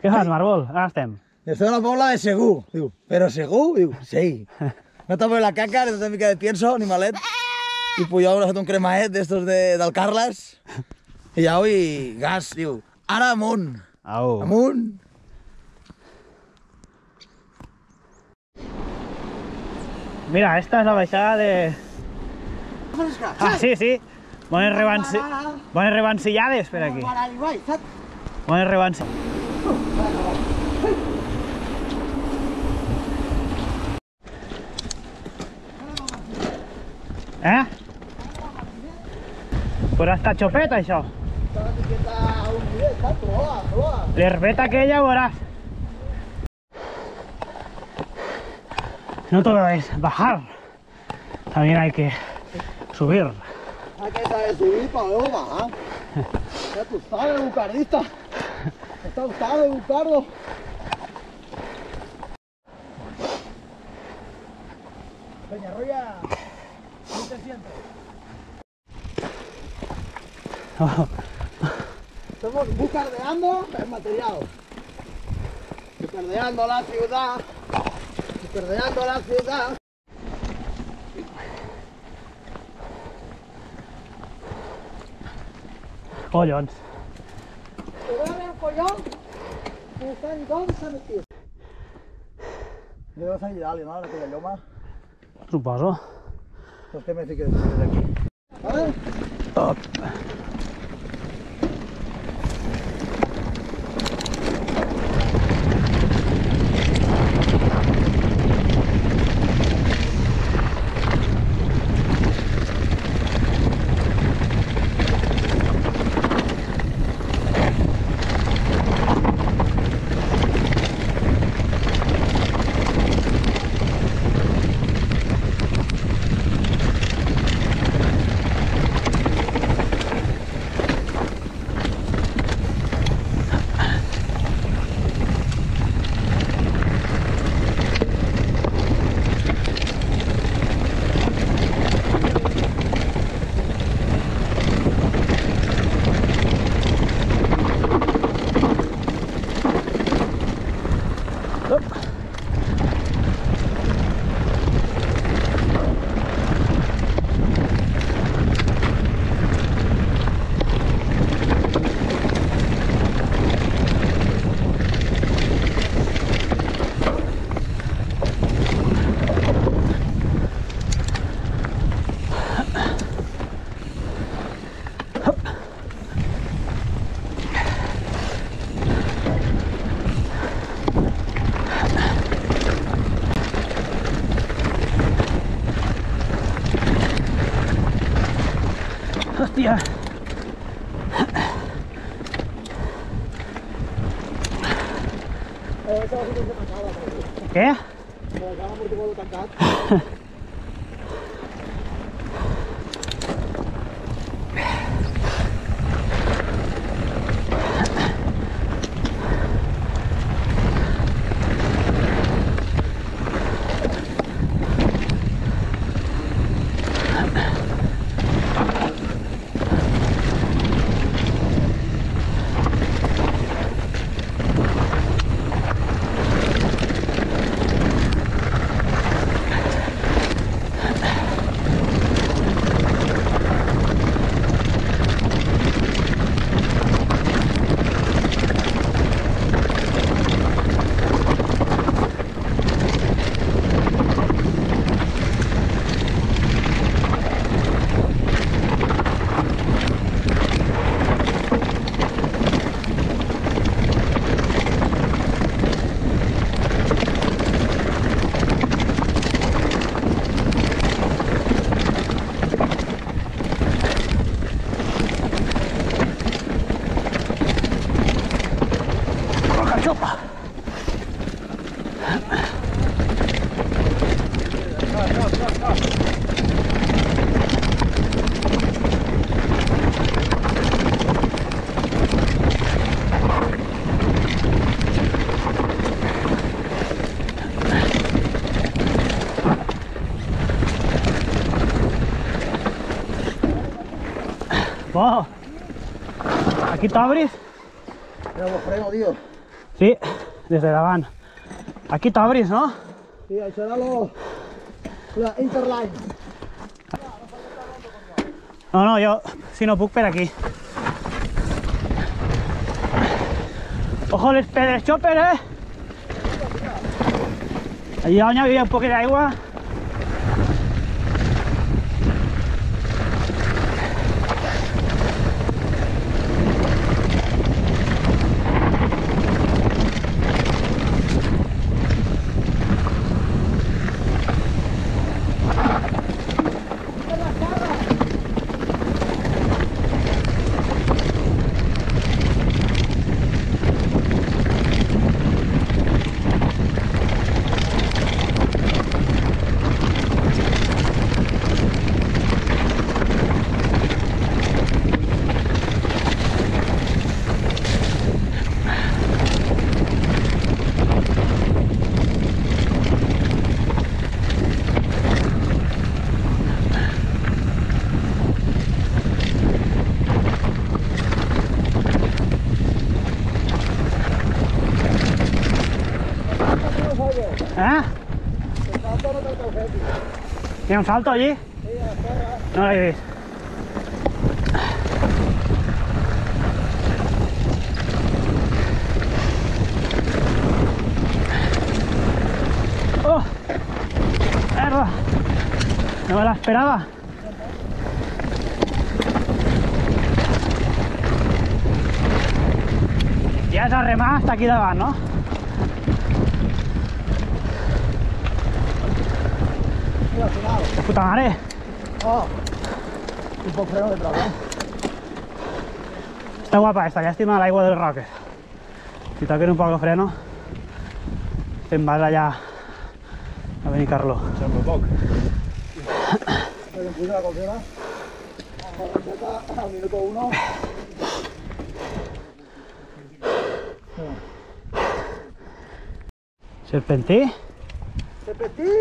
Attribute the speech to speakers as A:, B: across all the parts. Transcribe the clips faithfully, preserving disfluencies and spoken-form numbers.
A: Què fas, Marbol? On estem?
B: Estem a la Pobla de Segur. Diu, però Segur? Diu, sí. No t'ha posat la caca, ni una mica de pienso, ni malet. I Puyol ha fet un cremaet d'estos de, del Carles. I ja, i gas, diu, ara amunt.
A: Au.
B: Amunt.
A: Mira, esta es la baixada de... Ah, sí, sí. Bones, revanci... Bones revancillades per aquí. Bones revancillades. Eh? Però està xopet, això. L'herbeta aquella veuràs. No todo es bajar, también hay que subir.
B: Hay que saber subir para luego bajar. Ya tú sabes, bucardista. Está usado, bucardo. Peñarroya, ¿cómo te sientes?
A: Oh.
B: Estamos bucardeando el material. Bucardeando la ciudad. Bucardeando la ciudad.
A: Collons.
B: Te voy a ver el collón. Que está en dónde se ha metido. ¿Le vas a ayudar, no? A aquella lloma.
A: Suposo.
B: Pues que me fiques desde aquí. ¿Vale?
A: Top. Hòstia! Què? Wow. ¿Aquí te abres?
B: Mira, lo freno, tío.
A: Sí, des de davant. Aquí t'obris, no?
B: Sí, això era lo... la Interline.
A: No, no, jo, si no puc, per aquí. Ojo les pedres, Chopper, eh? Allà on hi havia un poc d'aigua. ¿Eh? ¿Tiene un salto allí? No lo he visto. ¡Oh! ¡Mierda! No me la esperaba. Ya se ha remado hasta aquí de abajo, ¿no?
B: Mira, al final.
A: ¡De puta madre!
B: Oh, un poc freno de traba.
A: Está guapa esta, lástima el agua del Rocket. Si toquen un poco freno, te'n vas allà a Benicarló.
B: Sembla poc. Em puja la cocera. Al minuto uno.
A: ¿Serpentí?
B: ¡Serpentí!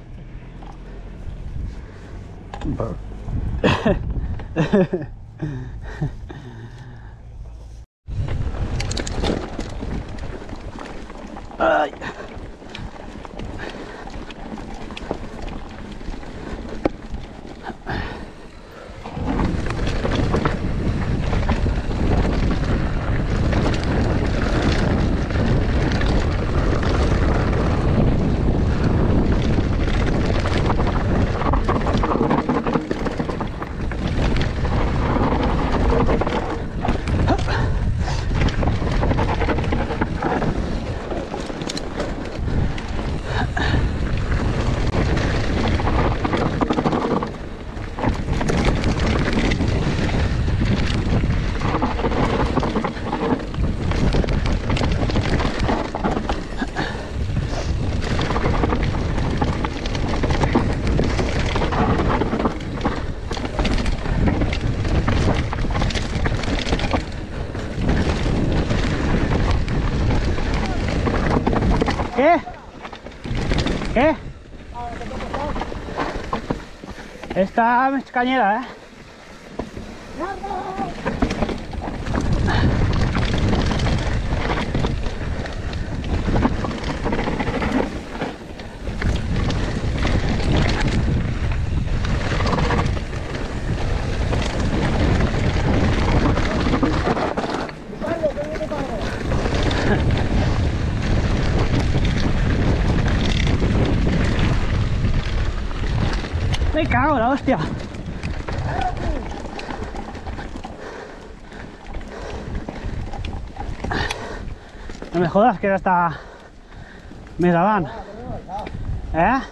A: Ay. ¿Qué? ¿Qué? Esta es cañera, ¿eh? Me cago en la hostia. No me jodas que era hasta més avant. Eh?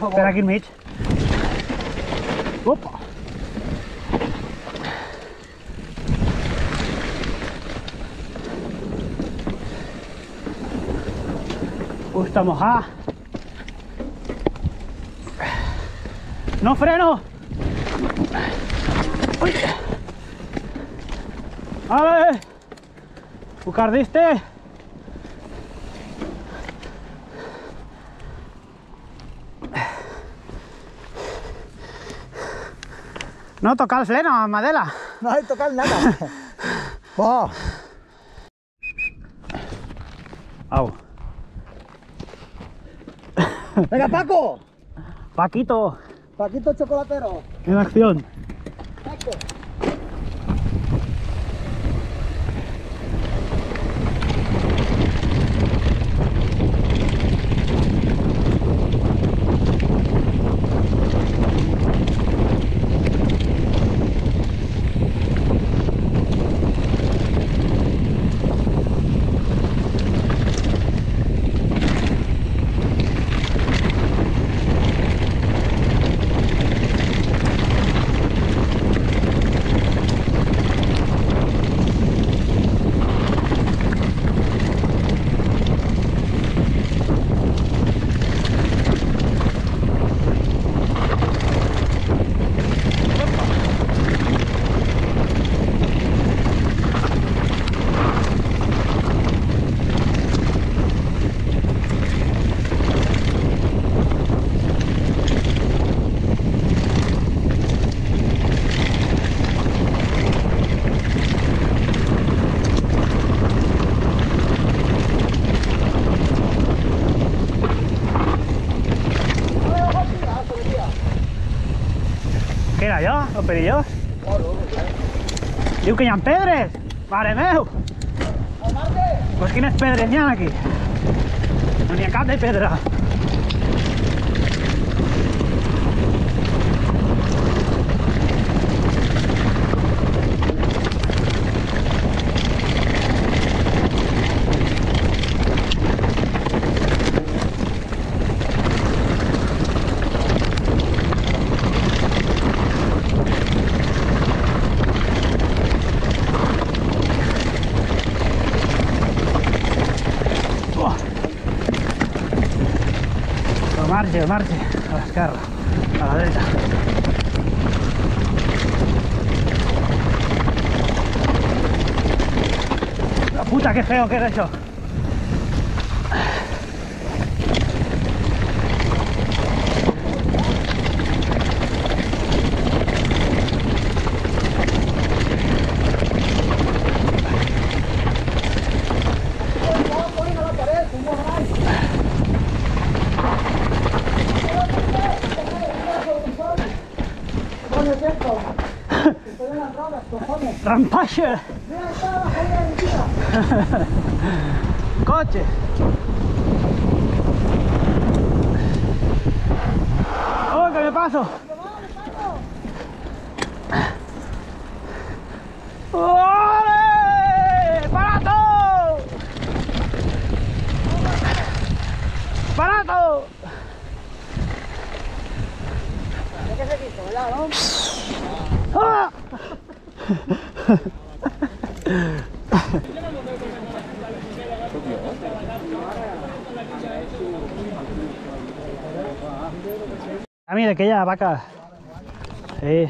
B: favor.
A: Per aquí enmig. Opa! Gusta mojar. No freno. Uy. ¡Ale! Bucardiste. No tocar el freno, Madela.
B: No hay que tocar nada. Oh.
A: Au.
B: Venga, Paco.
A: Paquito,
B: Paquito chocolatero.
A: en acción.
B: Paco.
A: Què era allò? Los perillos? Diu que hi ha pedres! Mare meu! Pues quines pedres n'hi ha aquí? No n'hi ha cap de pedra. Marge, marge, a l'esquerra, a la dreta. La puta, que feo que era això. Rampache. Coche. Oh, que me paso. ¡Ole! ¡Barato! ¡Barato! ¡Ah! Ah, mira, aquella vaca. Sí.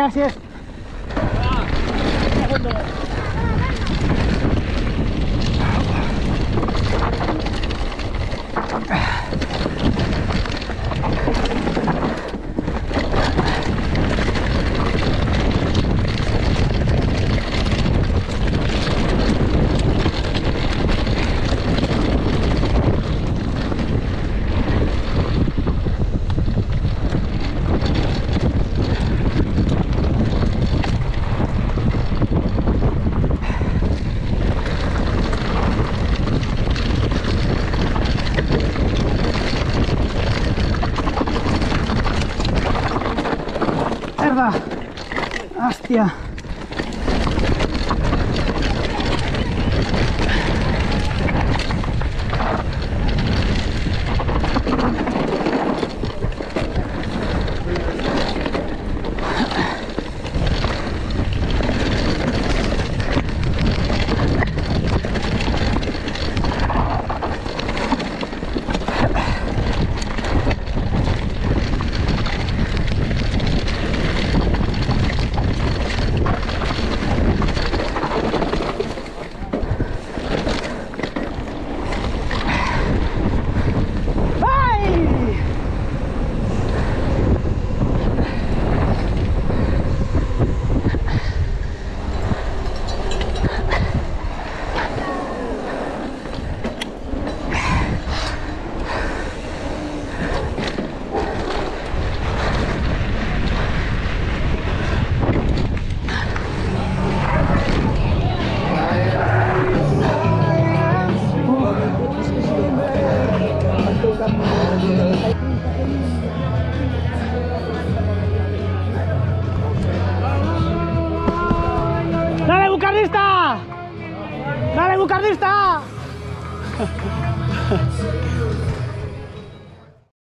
A: gracias. Mierda. Hostia. ¡Dale, bucarlista! ¡Dale, bucarlista!